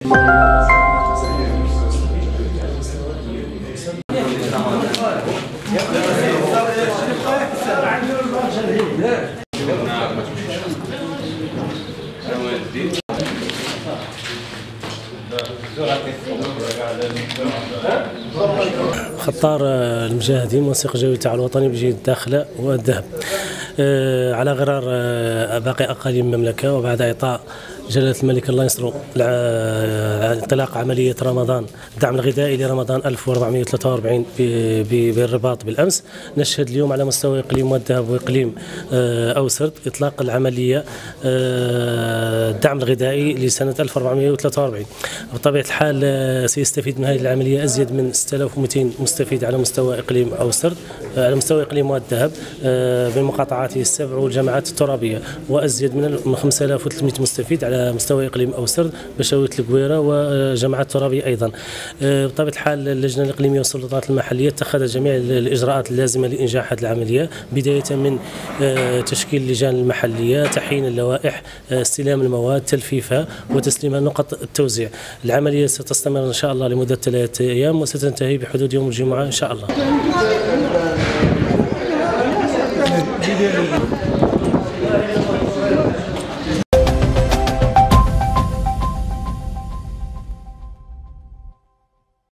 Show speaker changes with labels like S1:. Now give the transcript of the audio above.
S1: خطار المجاهدين موثق الجوي التعاون الوطني بجهة الداخلة والذهب على غرار باقي أقاليم المملكة، وبعد إعطاء جلالة الملك الله ينصرو انطلاق عملية رمضان الدعم الغذائي لرمضان 1443 بالرباط بالأمس، نشهد اليوم على مستوى إقليم والذهب وإقليم أوسرد إطلاق العملية الدعم الغذائي لسنة 1443. بطبيعة الحال سيستفيد من هذه العملية أزيد من 6200 مستفيد على مستوى إقليم أوسرد، على مستوى إقليم والذهب بمقاطعاته السبع والجماعات الترابية، وأزيد من 5300 مستفيد على مستوى إقليم أوسرد بشوية القويرة وجماعات ترابية أيضا. بطبيعة الحال اللجنة الإقليمية والسلطات المحلية اتخذت جميع الإجراءات اللازمة لإنجاح هذه العملية، بداية من تشكيل اللجان المحلية، تحيين اللوائح، استلام المواد، تلفيفها وتسليمها نقط التوزيع. العملية ستستمر إن شاء الله لمدة 3 أيام وستنتهي بحدود يوم الجمعة إن شاء الله.